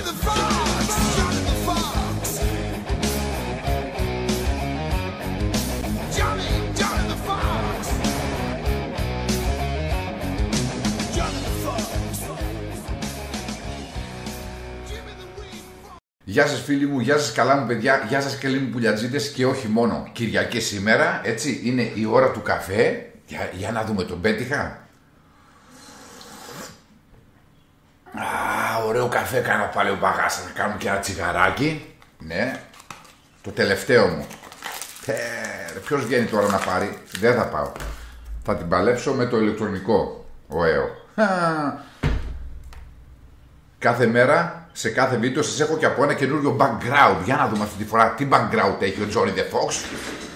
Γεια σας φίλοι μου, γεια σας καλά μου παιδιά, γεια σας καλοί μου πουλιατζίδες και όχι μόνο. Κυριακή σήμερα, έτσι, είναι η ώρα του καφέ. Για να δούμε, τον πέτυχα. Ωραίο καφέ κάνω πάλι ο Παγάς, θα κάνω και ένα τσιγαράκι. Ναι, το τελευταίο μου. Ποιος βγαίνει τώρα να πάρει, δεν θα πάω. Θα την παλέψω με το ηλεκτρονικό, ωραίο. Κάθε μέρα, σε κάθε βίντεο σας έχω και από ένα καινούριο background. Για να δούμε αυτή τη φορά τι background έχει ο Johnny the Fox.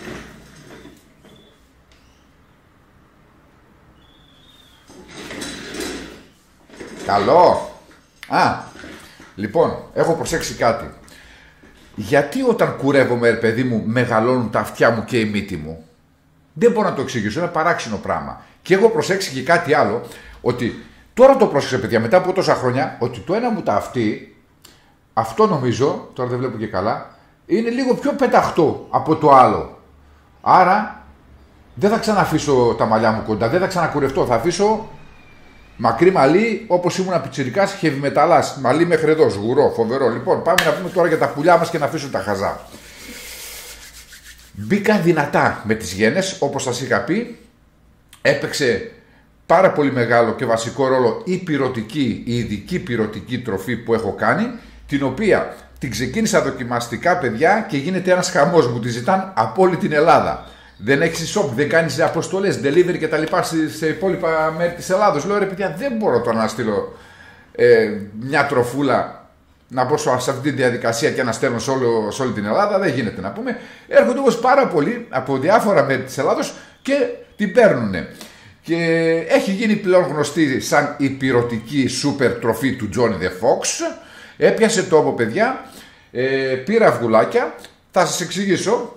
Καλό. Λοιπόν, έχω προσέξει κάτι. Γιατί όταν κουρεύομαι, παιδί μου, μεγαλώνουν τα αυτιά μου και η μύτη μου? Δεν μπορώ να το εξηγήσω, είναι παράξενο πράγμα. Και έχω προσέξει και κάτι άλλο, ότι τώρα το πρόσεξα παιδιά, μετά από τόσα χρόνια, ότι το ένα μου τα αυτί, αυτό νομίζω, τώρα δεν βλέπω και καλά, είναι λίγο πιο πεταχτό από το άλλο. Άρα δεν θα ξαναφήσω τα μαλλιά μου κοντά, δεν θα ξανακουρευτώ, θα αφήσω μακρύ μαλλί όπως ήμουν πιτσιρικάς, χεβιμεταλάς, μαλλί μέχρι εδώ, σγουρό, φοβερό. Λοιπόν, πάμε να πούμε τώρα για τα πουλιά μας και να αφήσω τα χαζά. Μπήκα δυνατά με τις γένες, όπως σας είχα πει, έπαιξε πάρα πολύ μεγάλο και βασικό ρόλο η ειδική πυρωτική τροφή που έχω κάνει, την οποία την ξεκίνησα δοκιμαστικά παιδιά και γίνεται ένας χαμός, μου τη ζητάνε από όλη την Ελλάδα. Δεν έχεις shop, δεν κάνεις αποστολές, delivery και τα λοιπά σε υπόλοιπα μέρη της Ελλάδος. Λέω ρε παιδιά, δεν μπορώ τώρα να στείλω μια τροφούλα, να μπω σε αυτή τη διαδικασία και να στέλνω σε όλη την Ελλάδα, δεν γίνεται να πούμε. Έρχονται όμως πάρα πολλοί από διάφορα μέρη της Ελλάδος και την παίρνουνε. Και έχει γίνει πλέον γνωστή σαν η πυρωτική σούπερ τροφή του Johnny the Fox. Έπιασε τόπο παιδιά, πήρα αυγουλάκια, θα σας εξηγήσω.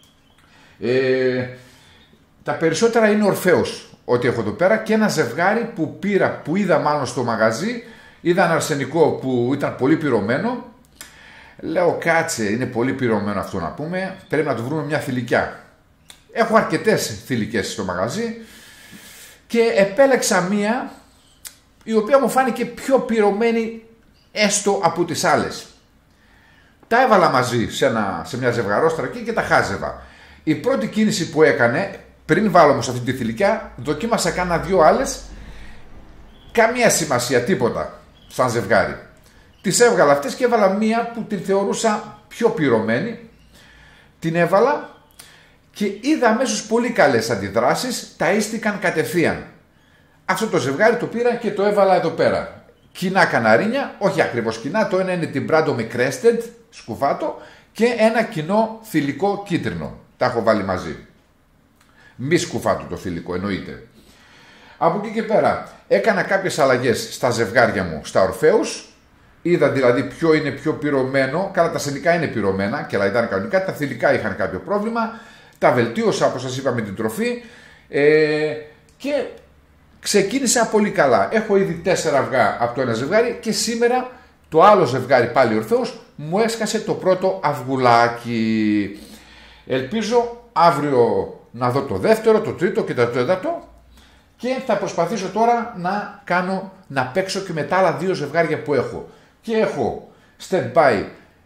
Τα περισσότερα είναι Ορφέος ό,τι έχω εδώ πέρα και ένα ζευγάρι που πήρα, που είδα μάλλον στο μαγαζί. Είδα ένα αρσενικό που ήταν πολύ πυρωμένο. Λέω κάτσε, είναι πολύ πυρωμένο αυτό να πούμε, πρέπει να του βρούμε μια θηλυκιά. Έχω αρκετές θηλυκές στο μαγαζί και επέλεξα μία η οποία μου φάνηκε πιο πυρωμένη έστω από τις άλλες. Τα έβαλα μαζί σε μια ζευγαρόστρα και τα χάζευα. Η πρώτη κίνηση που έκανε, πριν βάλω όμως αυτή τη θηλυκιά, δοκίμασα κάνα δυο άλλες, καμία σημασία, τίποτα, σαν ζευγάρι. Τις έβγαλα αυτές και έβαλα μία που την θεωρούσα πιο πυρωμένη, την έβαλα και είδα αμέσως πολύ καλές αντιδράσεις, ταΐστηκαν κατευθείαν. Αυτό το ζευγάρι το πήρα και το έβαλα εδώ πέρα. Κοινά καναρίνια, όχι ακριβώς κοινά, το ένα είναι την Brando με Crested, σκουφάτο, και ένα κοινό θηλυκό κίτρινο. Τα έχω βάλει μαζί. Μη σκουφάτο το θηλυκό, εννοείται. Από εκεί και πέρα έκανα κάποιες αλλαγές στα ζευγάρια μου, στα Ορφέους. Είδα δηλαδή ποιο είναι πιο πυρωμένο. Καλά, τα σενικά είναι πυρωμένα και αλλά ήταν κανονικά. Τα θηλυκά είχαν κάποιο πρόβλημα. Τα βελτίωσα όπως σας είπα με την τροφή. Και ξεκίνησα πολύ καλά. Έχω ήδη 4 αυγά από το ένα ζευγάρι και σήμερα το άλλο ζευγάρι πάλι Ορφέος μου έσκασε το πρώτο αυγουλάκι. Ελπίζω αύριο να δω το δεύτερο, το τρίτο και το τέταρτο και θα προσπαθήσω τώρα να παίξω και με τα άλλα 2 ζευγάρια που έχω. Και έχω stand by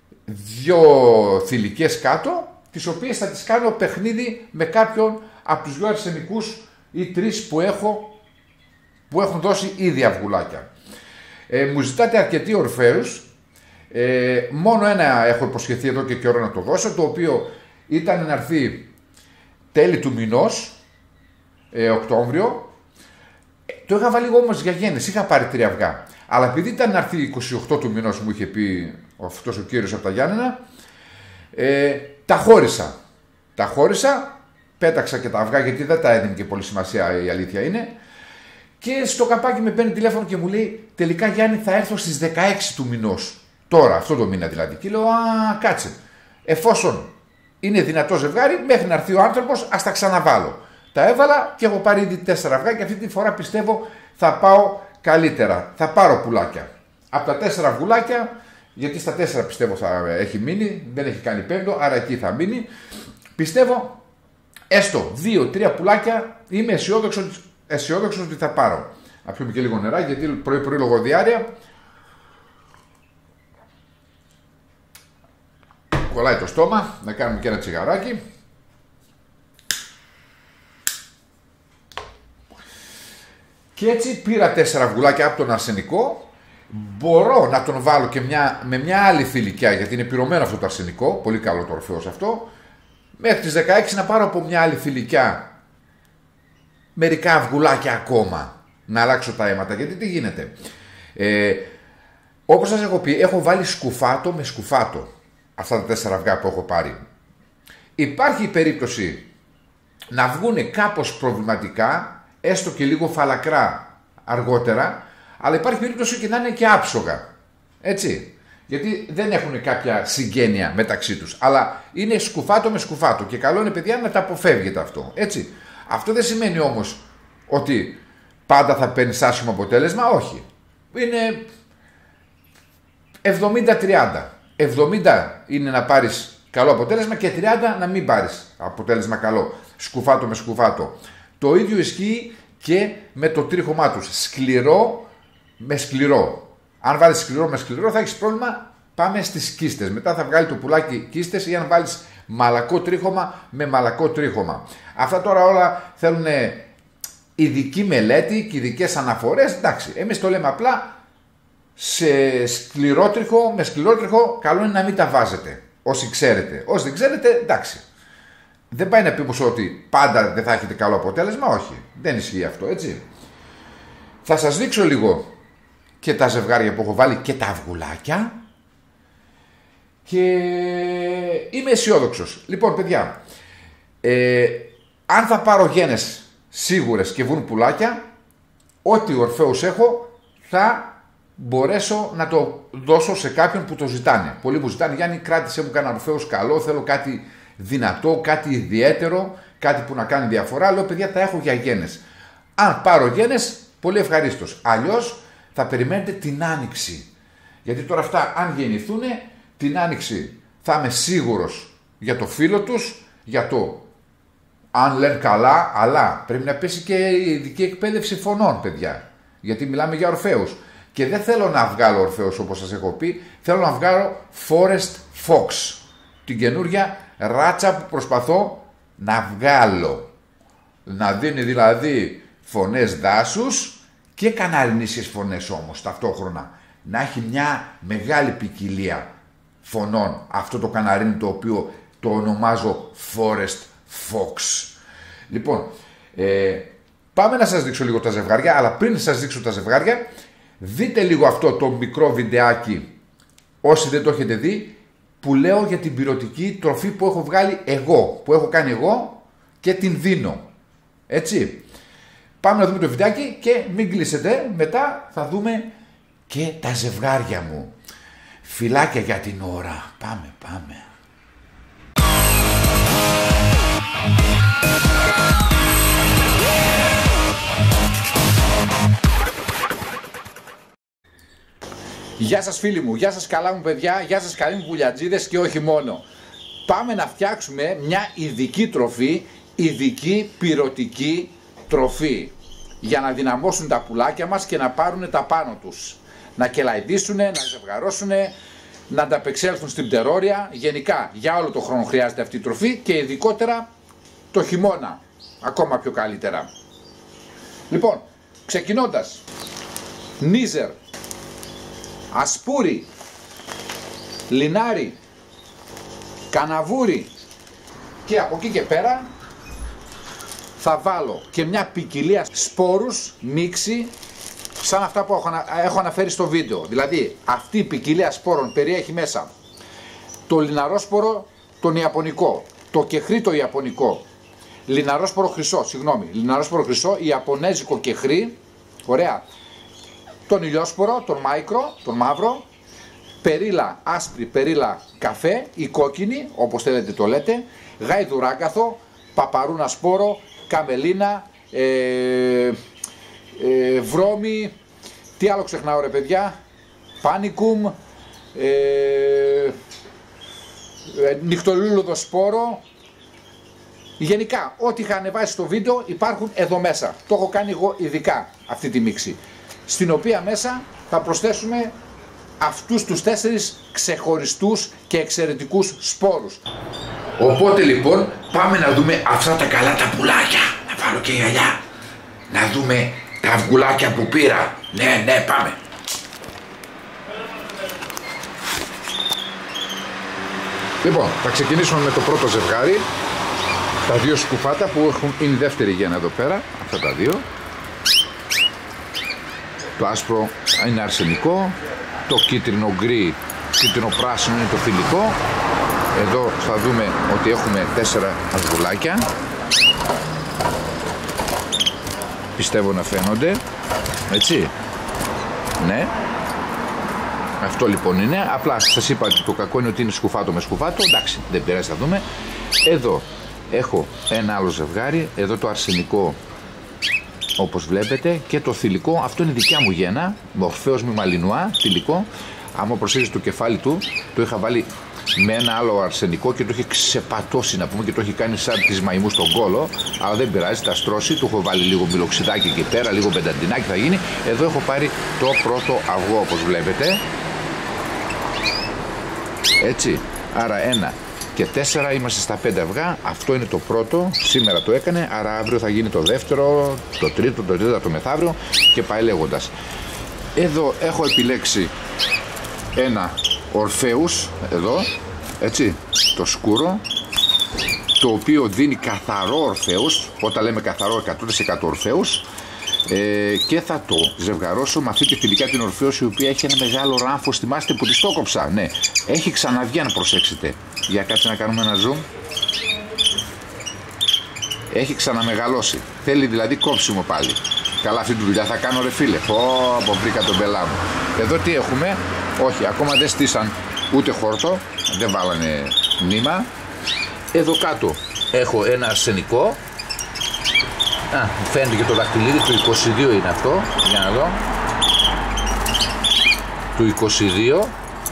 2 θηλυκές κάτω, τις οποίες θα τις κάνω παιχνίδι με κάποιον από τους 2 αρσενικούς ή 3 που έχουν δώσει ήδη αυγουλάκια. Μου ζητάτε αρκετοί Ορφέους, μόνο ένα έχω υποσχεθεί εδώ και καιρό να το δώσω, το οποίο ήταν να έρθει τέλη του μηνός, Οκτώβριο. Το είχα βάλει όμως για γέννης, είχα πάρει 3 αυγά. Αλλά επειδή ήταν να έρθει 28 του μηνός, μου είχε πει αυτός ο κύριος από τα Γιάννενα, τα χώρισα, πέταξα και τα αυγά γιατί δεν τα έδινε και πολύ σημασία, η αλήθεια είναι. Και στο καπάκι με παίρνει τηλέφωνο και μου λέει, τελικά Γιάννη θα έρθω στις 16 του μηνός. Τώρα, αυτό το μήνα δηλαδή. Και λέω, κάτσε, εφόσον είναι δυνατό ζευγάρι, μέχρι να έρθει ο άνθρωπος, ας τα ξαναβάλω. Τα έβαλα και έχω πάρει ήδη 4 αυγά και αυτή τη φορά πιστεύω θα πάω καλύτερα. Θα πάρω πουλάκια. Από τα 4 αυγουλάκια γιατί στα 4 πιστεύω θα έχει μείνει, δεν έχει κάνει 5ο, άρα εκεί θα μείνει. Πιστεύω έστω 2-3 πουλάκια, είμαι αισιόδοξος ότι θα πάρω. Να πιούμε και λίγο νερά, γιατί πρωί-πρωί λόγω διάρκεια κολλάει το στόμα. Να κάνουμε και ένα τσιγαράκι. Και έτσι πήρα 4 αυγουλάκια από τον αρσενικό. Μπορώ να τον βάλω και με μια άλλη θηλυκιά, γιατί είναι πυρωμένο αυτό το αρσενικό. Πολύ καλό το Ορφέος αυτό. Μέχρι τις 16 να πάρω από μια άλλη θηλυκιά μερικά αυγουλάκια ακόμα. Να αλλάξω τα αίματα, γιατί τι γίνεται. Όπως σας έχω πει, έχω βάλει σκουφάτο με σκουφάτο αυτά τα 4 αυγά που έχω πάρει. Υπάρχει η περίπτωση να βγουν κάπως προβληματικά, έστω και λίγο φαλακρά αργότερα, αλλά υπάρχει περίπτωση και να είναι και άψογα. Έτσι. Γιατί δεν έχουν κάποια συγγένεια μεταξύ τους. Αλλά είναι σκουφάτο με σκουφάτο. Και καλό είναι, παιδιά, να τα αποφεύγετε αυτό. Έτσι. Αυτό δεν σημαίνει όμως ότι πάντα θα παίρνεις άσχημο αποτέλεσμα. Όχι. Είναι 70-30. 70 είναι να πάρεις καλό αποτέλεσμα και 30 να μην πάρεις αποτέλεσμα καλό. Σκουφάτο με σκουφάτο. Το ίδιο ισχύει και με το τρίχωμά τους. Σκληρό με σκληρό. Αν βάλεις σκληρό με σκληρό θα έχεις πρόβλημα. Πάμε στις κίστες. Μετά θα βγάλει το πουλάκι κίστες, ή αν βάλεις μαλακό τρίχωμα με μαλακό τρίχωμα. Αυτά τώρα όλα θέλουν ειδική μελέτη και ειδικές αναφορές. Εντάξει, εμείς το λέμε απλά, σε σκληρότριχο με σκληρότριχο καλό είναι να μην τα βάζετε. Όσοι ξέρετε. Όσοι δεν ξέρετε, εντάξει. Δεν πάει να πει πως ότι πάντα δεν θα έχετε καλό αποτέλεσμα. Όχι, δεν ισχύει αυτό, έτσι. Θα σας δείξω λίγο και τα ζευγάρια που έχω βάλει και τα αυγουλάκια. Και είμαι αισιόδοξος. Λοιπόν, παιδιά, αν θα πάρω γένες σίγουρες και βγουν πουλάκια, ό,τι Ορφέους έχω θα μπορέσω να το δώσω σε κάποιον που το ζητάνε. Πολλοί μου ζητάνε, Γιάννη, κράτησε μου κανένα Ορφέους καλό, θέλω κάτι δυνατό, κάτι ιδιαίτερο, κάτι που να κάνει διαφορά. Λέω, παιδιά, τα έχω για γένες. Αν πάρω γένες, πολύ ευχαρίστως. Αλλιώς θα περιμένετε την άνοιξη. Γιατί τώρα αυτά, αν γεννηθούν, την άνοιξη θα είμαι σίγουρος για το φύλλο τους, για το αν λένε καλά, αλλά πρέπει να πέσει και η ειδική εκπαίδευση φωνών, παιδιά. Γιατί μιλάμε για Ορφέους. Και δεν θέλω να βγάλω Ορφέους όπως σας έχω πει, θέλω να βγάλω Forest Fox. Την καινούρια ράτσα που προσπαθώ να βγάλω. Να δίνει δηλαδή φωνές δάσους και καναρινίσιες φωνές όμως ταυτόχρονα. Να έχει μια μεγάλη ποικιλία φωνών αυτό το καναρίνι, το οποίο το ονομάζω Forest Fox. Λοιπόν, πάμε να σας δείξω λίγο τα ζευγάρια, αλλά πριν σας δείξω τα ζευγάρια, δείτε λίγο αυτό το μικρό βιντεάκι, όσοι δεν το έχετε δει, που λέω για την πυρωτική τροφή που έχω βγάλει εγώ, που έχω κάνει εγώ και την δίνω. Έτσι. Πάμε να δούμε το βιντεάκι και μην κλείσετε, μετά θα δούμε και τα ζευγάρια μου. Φιλάκια για την ώρα. Πάμε. Γεια σας φίλοι μου, γεια σας καλά μου παιδιά, γεια σας καλοί μου πουλιατζίδες και όχι μόνο. Πάμε να φτιάξουμε μια ειδική τροφή, ειδική πυρωτική τροφή, για να δυναμώσουν τα πουλάκια μας και να πάρουν τα πάνω τους. Να κελαϊδίσουνε, να ζευγαρώσουνε, να ανταπεξέλθουν στην πτερώρια. Γενικά για όλο το χρόνο χρειάζεται αυτή η τροφή και ειδικότερα το χειμώνα, ακόμα πιο καλύτερα. Λοιπόν, ξεκινώντας, νίζερ, ασπούρι, λινάρι, καναβούρι, και από εκεί και πέρα θα βάλω και μια ποικιλία σπόρους, μίξη, σαν αυτά που έχω αναφέρει στο βίντεο. Δηλαδή αυτή η ποικιλία σπόρων περιέχει μέσα το λιναρόσπορο τον ιαπωνικό, το κεχρί το ιαπωνικό, λιναρόσπορο χρυσό, λιναρόσπορο χρυσό, ιαπωνέζικο κεχρί, ωραία, τον ηλιόσπορο, τον μάικρο, τον μαύρο, περίλα άσπρη, περίλα καφέ ή κόκκινη, όπως θέλετε το λέτε, γαϊδουράγκαθο, παπαρούνα σπόρο, καμελίνα, βρώμη, τι άλλο ξεχνάω ρε παιδιά, πάνικουμ, νυχτολούλουδο σπόρο. Γενικά, ό,τι είχα ανεβάσει στο βίντεο υπάρχουν εδώ μέσα. Το έχω κάνει εγώ ειδικά αυτή τη μίξη. Στην οποία μέσα θα προσθέσουμε αυτούς τους 4 ξεχωριστούς και εξαιρετικούς σπόρους. Οπότε λοιπόν πάμε να δούμε αυτά τα καλά τα πουλάκια. Να βάλω και γυαλιά. Να δούμε τα αυγουλάκια που πήρα. Ναι, πάμε. Λοιπόν, θα ξεκινήσουμε με το πρώτο ζευγάρι. Τα 2 σκουφάτα που είναι η δεύτερη γέννα εδώ πέρα. Αυτά τα 2. Το άσπρο είναι αρσενικό. Το κίτρινο γκρι, κίτρινο πράσινο είναι το θηλυκό. Εδώ θα δούμε ότι έχουμε 4 αυγουλάκια. Πιστεύω να φαίνονται. Έτσι. Ναι. Αυτό λοιπόν είναι. Απλά σας είπα ότι το κακό είναι ότι είναι σκουφάτο με σκουφάτο. Εντάξει, δεν πειράζει, θα δούμε. Εδώ έχω ένα άλλο ζευγάρι. Εδώ το αρσενικό, όπως βλέπετε, και το θηλυκό. Αυτό είναι δικιά μου γέννα. Ορφέος με μαλινουά, θηλυκό. Άμα προσέξεις το κεφάλι του, το είχα βάλει με ένα άλλο αρσενικό και το είχε ξεπατώσει, να πούμε, και το έχει κάνει σαν τις μαϊμού στον κόλο. Αλλά δεν πειράζει, θα στρώσει. Του έχω βάλει λίγο μιλοξιδάκι εκεί πέρα, λίγο πενταντινάκι θα γίνει. Εδώ έχω πάρει το πρώτο αυγό, όπως βλέπετε. Έτσι. Άρα 1 και 4, είμαστε στα 5 αυγά. Αυτό είναι το πρώτο. Σήμερα το έκανε. Άρα αύριο θα γίνει το δεύτερο, το τρίτο, το τέταρτο μεθαύριο και πάει λέγοντας. Εδώ έχω επιλέξει ένα Ορφέους, εδώ, έτσι, το σκούρο, το οποίο δίνει καθαρό Ορφέους. Όταν λέμε καθαρό, 100% Ορφέους. Και θα το ζευγαρώσω με αυτή τη θηλυκά την Ορφέους, η οποία έχει ένα μεγάλο ράμφο. Θυμάστε που τη το κόψα? Ναι, έχει ξαναβγεί, αν προσέξετε. Για κάτσε να κάνουμε ένα zoom. Έχει ξαναμεγαλώσει. Θέλει δηλαδή κόψιμο πάλι. Καλά, αυτή τη δουλειά θα κάνω, ρε φίλε. Πω, βρήκα τον πελά μου. Εδώ τι έχουμε? Όχι, ακόμα δεν στήσαν ούτε χόρτο. Δεν βάλανε νήμα. Εδώ κάτω έχω ένα αρσενικό. Φαίνεται και το δαχτυλίδι του 22 είναι αυτό. Για να δω. Του 22.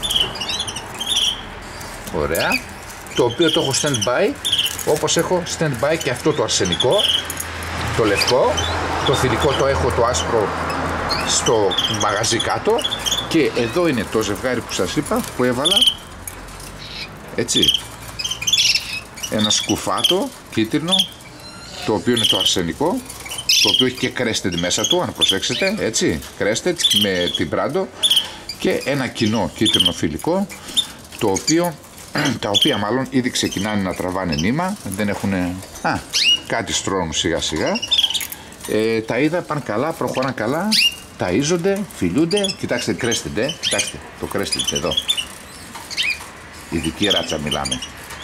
Ωραία. Το οποίο το έχω stand by. Όπως έχω stand by και αυτό το αρσενικό. Το λευκό. Το θηλυκό το έχω το άσπρο στο μαγαζί κάτω. Και εδώ είναι το ζευγάρι που σας είπα, που έβαλα. Έτσι. Ένα σκουφάτο κίτρινο, το οποίο είναι το αρσενικό, το οποίο έχει και crested μέσα του, αν προσέξετε, έτσι, crested με την πράντο, και ένα κοινό κίτρινο θηλυκό, το οποίο, τα οποία μάλλον ήδη ξεκινάνε να τραβάνε νήμα, δεν έχουν, κάτι στρώνουν σιγά σιγά. Τα είδα, πάνε καλά, προχωράνε καλά, ταΐζονται, φιλούνται. Κοιτάξτε, crested, κοιτάξτε, το crested εδώ. Ειδική ράτσα μιλάμε.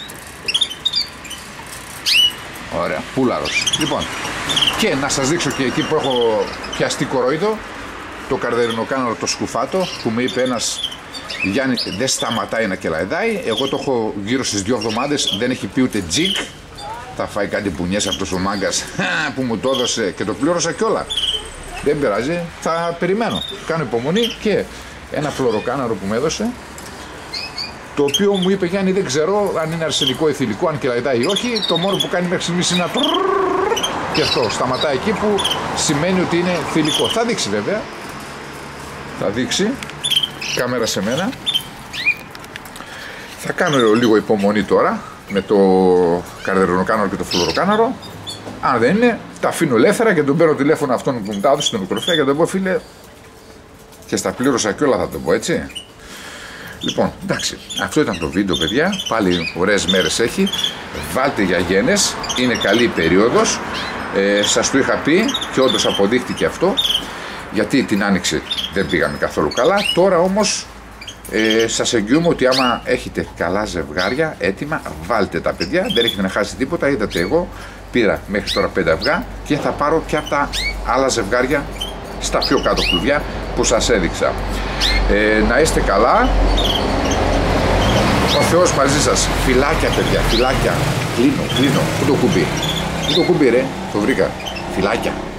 Ωραία, πούλαρος. Λοιπόν, και να σας δείξω και εκεί που έχω πιαστεί κορόιδο, το καρδερινοκάναρο το σκουφάτο, που με είπε ένας Γιάννη, δεν σταματάει να κελαϊδάει. Εγώ το έχω γύρω στις 2 εβδομάδες, δεν έχει πει ούτε τζικ. Θα φάει κάτι μπουνιές αυτός ο μάγκας που μου το έδωσε και το πλήρωσα κιόλα. Δεν πειράζει, θα περιμένω. Κάνω υπομονή. Και ένα φλωροκάναρο που μου έδωσε, το οποίο μου είπε, Γιάννη, δεν ξέρω αν είναι αρσενικό ή θηλυκό, αν κελαϊδάει ή όχι. Το μόνο που κάνει μέχρι στιγμής είναι ένα και αυτό σταματάει εκεί, που σημαίνει ότι είναι θηλυκό. Θα δείξει βέβαια. Θα δείξει. Κάμερα σε μένα. Θα κάνω λίγο υπομονή τώρα με το καρδερονοκάναρο και το φλωροκάναρο. Αν δεν είναι, τα αφήνω ελεύθερα και τον παίρνω τηλέφωνο αυτόν που μου τα έδωσε στην μικροφία και τον πω, φίλε, και στα πλήρωσα και όλα, θα το πω, έτσι. Λοιπόν, εντάξει, αυτό ήταν το βίντεο, παιδιά. Πάλι ωραίες μέρες έχει. Βάλτε για γένες, είναι καλή η περίοδος. Σας το είχα πει και όντως αποδείχτηκε αυτό. Γιατί την άνοιξη δεν πήγαμε καθόλου καλά. Τώρα όμως σας εγγυούμε ότι άμα έχετε καλά ζευγάρια έτοιμα, βάλτε τα, παιδιά. Δεν έχετε να χάσετε τίποτα. Είδατε, εγώ πήρα μέχρι τώρα 5 αυγά και θα πάρω και από τα άλλα ζευγάρια στα πιο κάτω κλουβιά που σας έδειξα. Να είστε καλά. Ο Θεός μαζί σας. Φιλάκια, παιδιά, φιλάκια. Κλείνω. Πού το κουμπί? Πού το κουμπί, ρε? Το βρήκα. Φιλάκια.